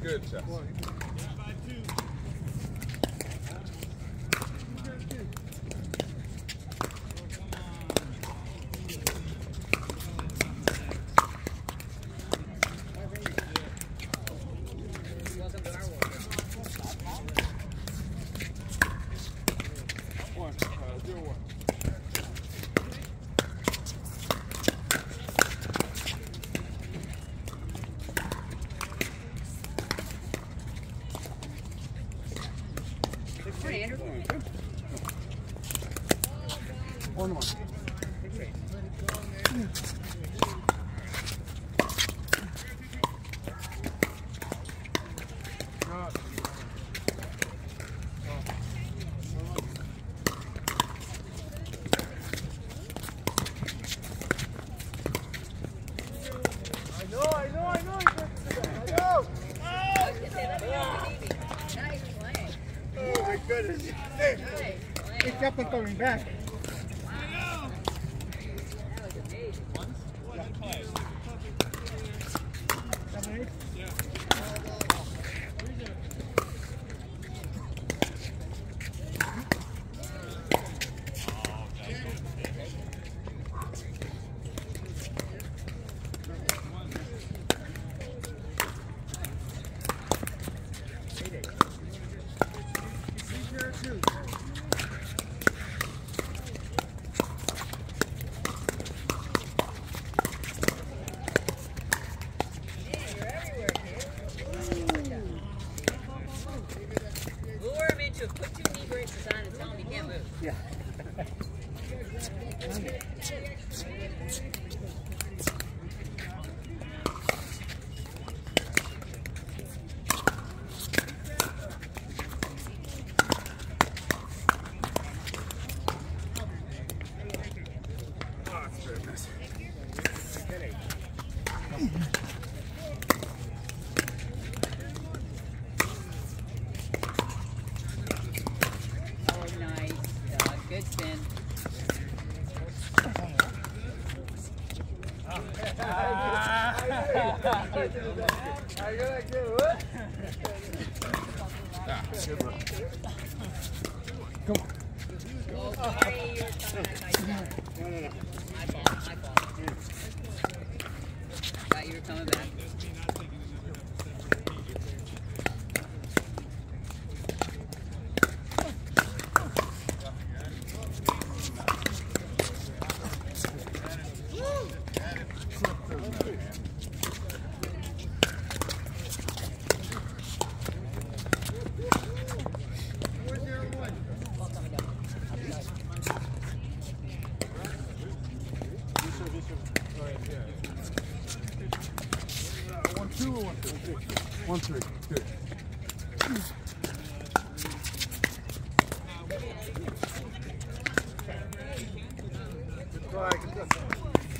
Good, Chess. One more. He kept on coming back. Put 2 knee braces on and tell him he can't move. Yeah. Good spin. Come on. Oh, sorry, you're coming. No. My fault. Thought you were coming back. One, three. Good. Good try. Good try.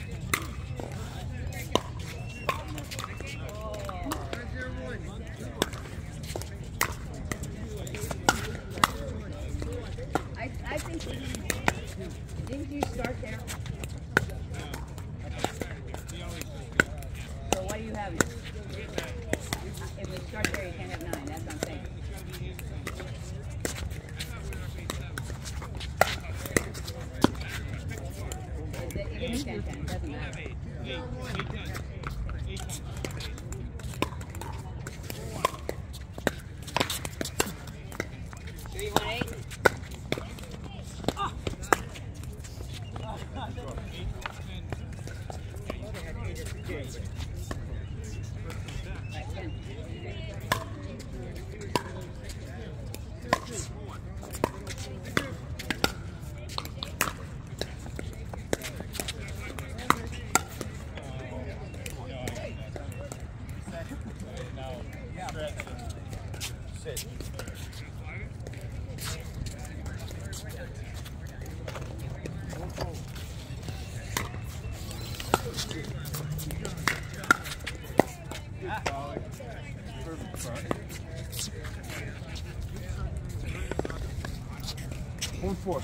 I think, didn't you start there? So what do you have? If we start there, you can't have 9. That's what I'm saying. You can do 10, 10. Doesn't matter. Do you want 8? Sit. 1-4.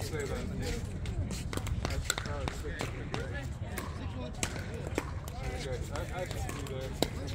say that. That's how it's fixed. Very good. I just do there.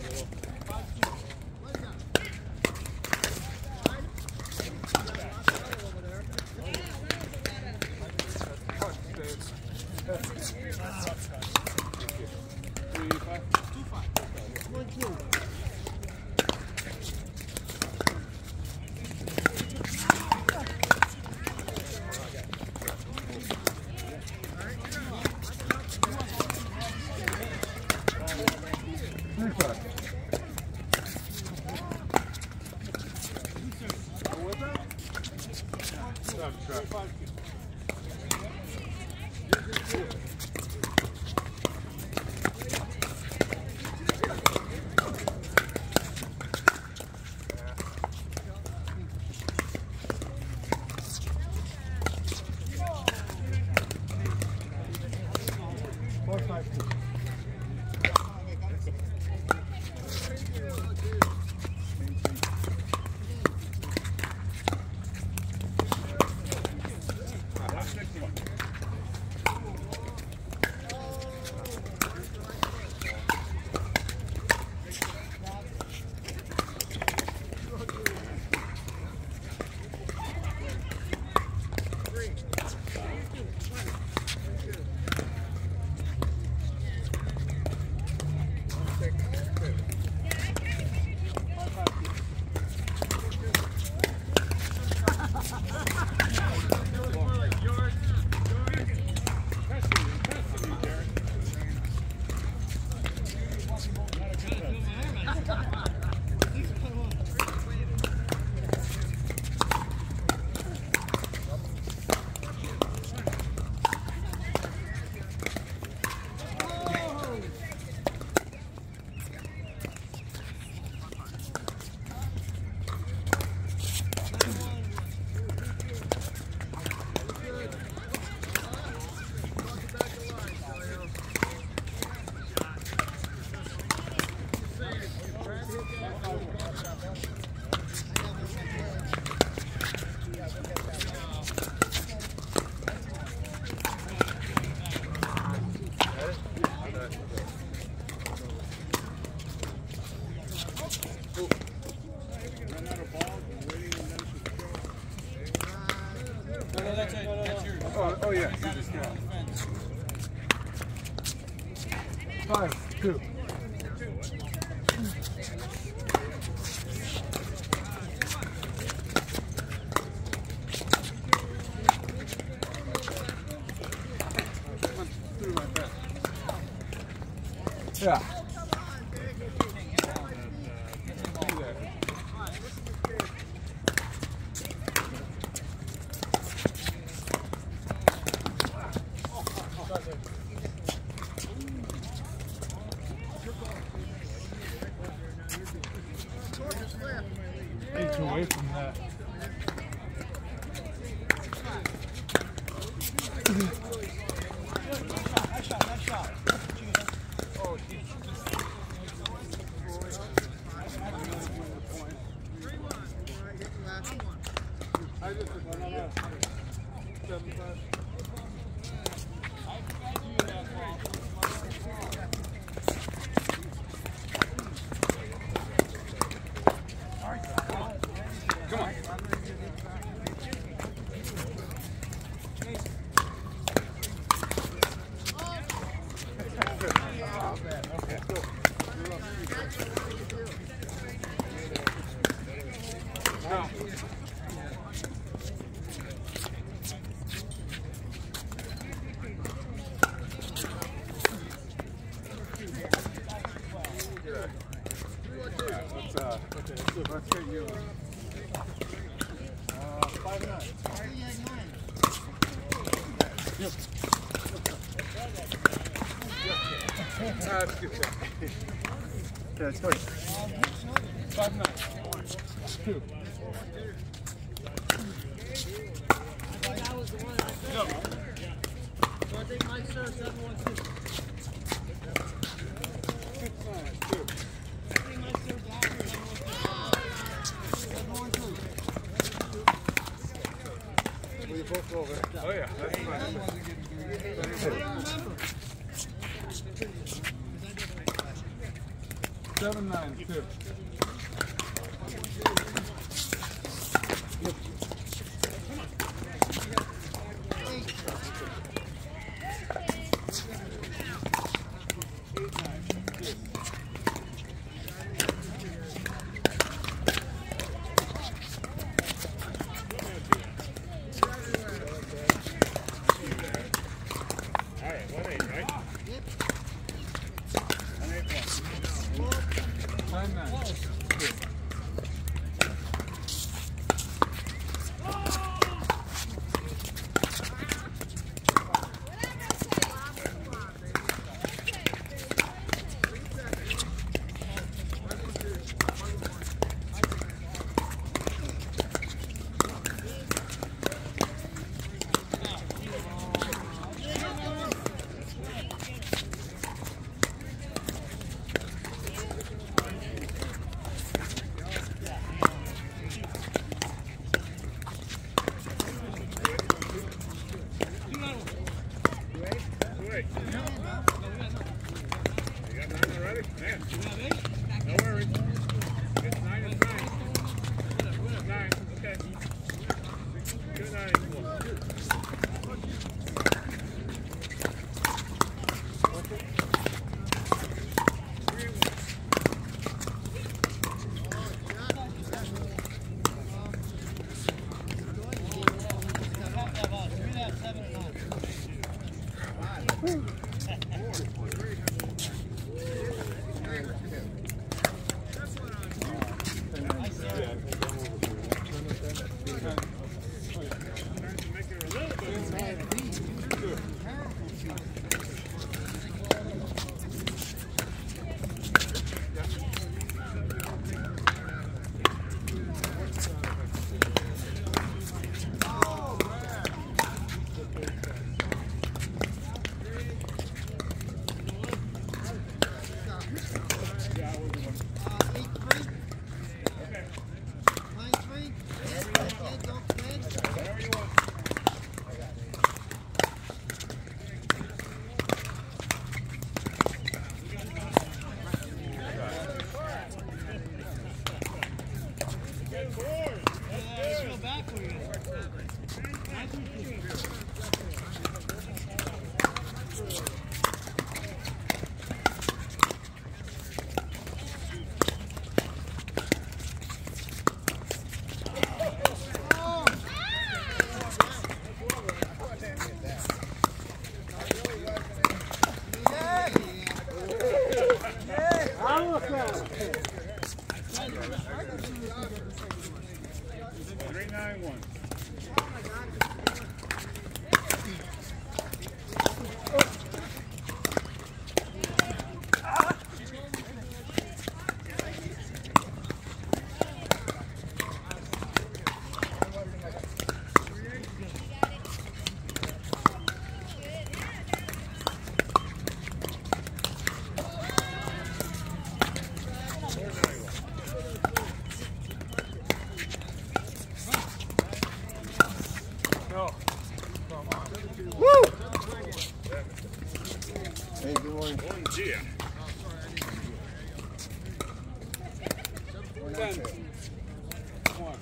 Oh yeah. 5-2. Yeah. Away from that. Nice shot. Oh, I just no. 75. Let's get you. 5-9. Yep. That's good. Okay, let's go. 5-9. 2. That was the one I said. No. So I think Mike serves 7-1-2. 6-9. 2. I think Mike serves that one 7-1-2. 7-1-2. both over. Oh yeah, that's fine. Seven, 9, 2. Hey, good morning. Bom dia. 10. 1.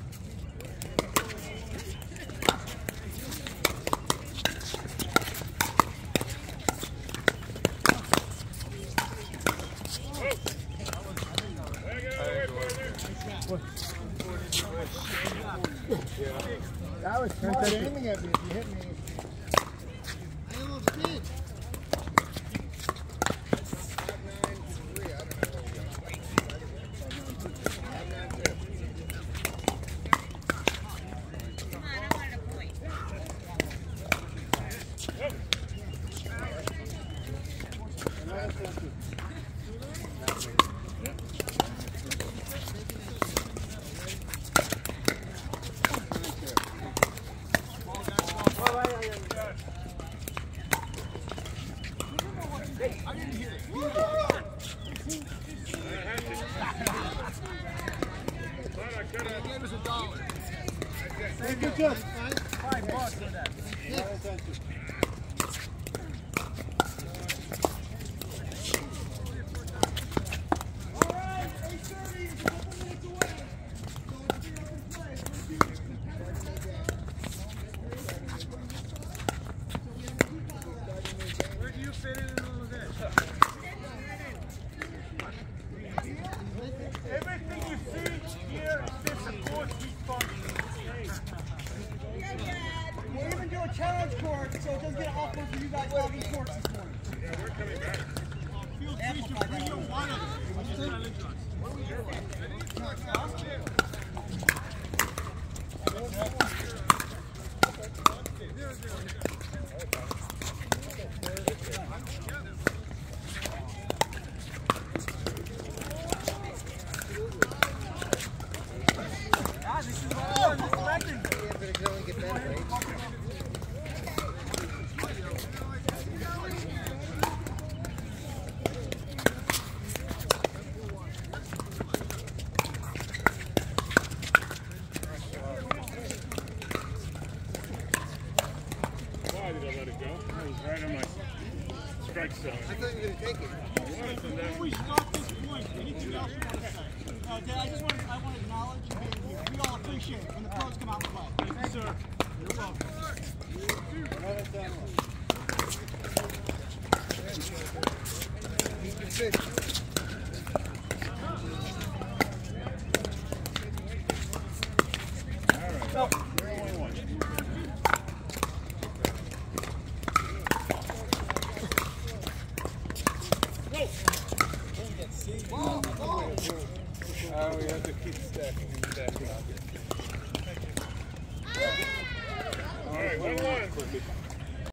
That was smart aiming at me if you hit me. I almost did. Hey, good job. $5 for that. Where do you fit in all of this? Everything you see here is to support these functions. We'll even do a challenge court so it doesn't get awkward for you guys logging courts this morning. Yeah, we're coming back. Field teacher, bring your one of them. Just challenge us. This is what I was expecting. Yeah, but it can only get better, right? Why did I let it go? It was right on my strike zone. I thought you were going to take it. Before we start this point, anything else you want to say? Dad, I want to acknowledge you being here. We all appreciate it when the pros come out and play. Thank you, sir. You're welcome. Keep your fish. All right. You're only one. We have to keep stacking and stacking. All right, 1-1.